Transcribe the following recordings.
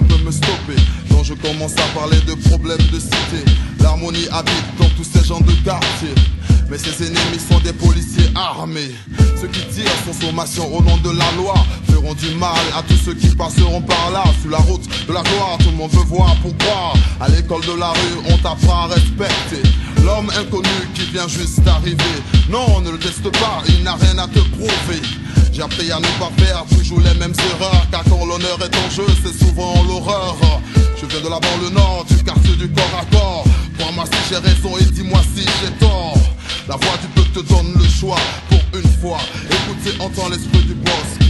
peut me stopper. Quand je commence à parler de problèmes de cité, l'harmonie habite dans tous ces gens de quartier. Mais ses ennemis sont des policiers armés. Ceux qui tirent sans sommation au nom de la loi feront du mal à tous ceux qui passeront par là. Sur la route de la gloire, tout le monde veut voir pourquoi. À l'école de la rue, on t'apprend à respecter l'homme inconnu qui vient juste d'arriver. Non, ne le teste pas, il n'a rien à te prouver. J'ai appris à ne pas faire toujours les mêmes erreurs, car quand l'honneur est en jeu, c'est souvent l'horreur. Je viens de la banlieue nord, du quartier du corps à corps. Crois-moi si j'ai raison et dis-moi si j'ai tort. La voix du peuple te donne le choix pour une fois. Écoute et entends l'esprit du bosque.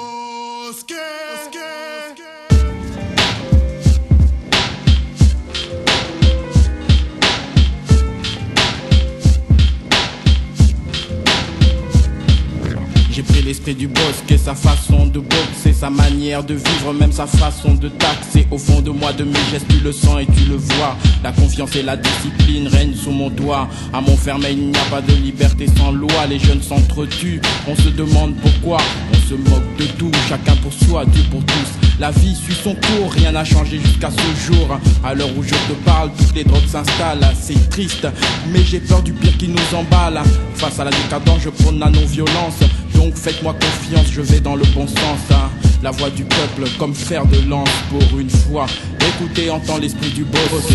J'ai pris l'esprit du bosque et sa façon de boxer, sa manière de vivre, même sa façon de taxer. Au fond de moi, de mes gestes, tu le sens et tu le vois. La confiance et la discipline règnent sous mon doigt. À Montfermeil, il n'y a pas de liberté sans loi. Les jeunes s'entretuent, on se demande pourquoi. On se moque de tout, chacun pour soi, Dieu pour tous. La vie suit son cours, rien n'a changé jusqu'à ce jour. À l'heure où je te parle, toutes les drogues s'installent. C'est triste, mais j'ai peur du pire qui nous emballe. Face à la décadence, je prône la non-violence. Donc faites-moi confiance, je vais dans le bon sens. La voix du peuple comme fer de lance pour une fois. Écoutez, entends l'esprit du bosque.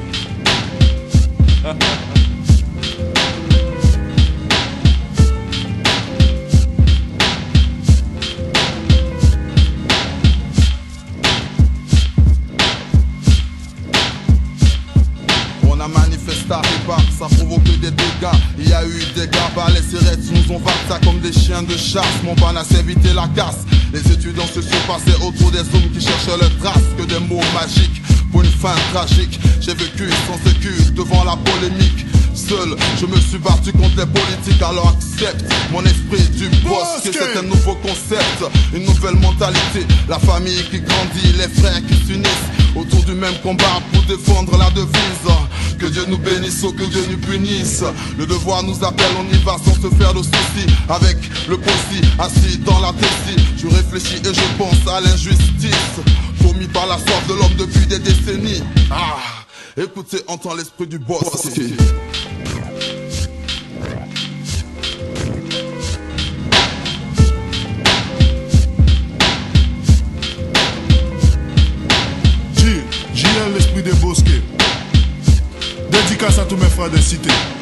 On a manifesté à Ripac, ça a provoqué des dégâts. Il y a eu des gabas, les sirettes nous ont vaccé comme des chiens de chasse. Mon ban a évité la casse. Les étudiants se sont passés autour des hommes qui cherchaient leurs traces. Que des mots magiques pour une fin tragique. J'ai vécu sans sécu devant la polémique. Seul, je me suis battu contre les politiques, alors accepte mon esprit du bosque. C'est un nouveau concept, une nouvelle mentalité. La famille qui grandit, les frères qui s'unissent autour du même combat pour défendre la devise. Que Dieu nous bénisse ou que Dieu nous punisse. Le devoir nous appelle, on y va sans se faire de soucis. Avec le posi assis dans la tessie, je réfléchis et je pense à l'injustice commis par la soif de l'homme depuis des décennies. Ah, écoutez, entends l'esprit du bosque. L'esprit des bosquets. Dédicace à tous mes frères de cité.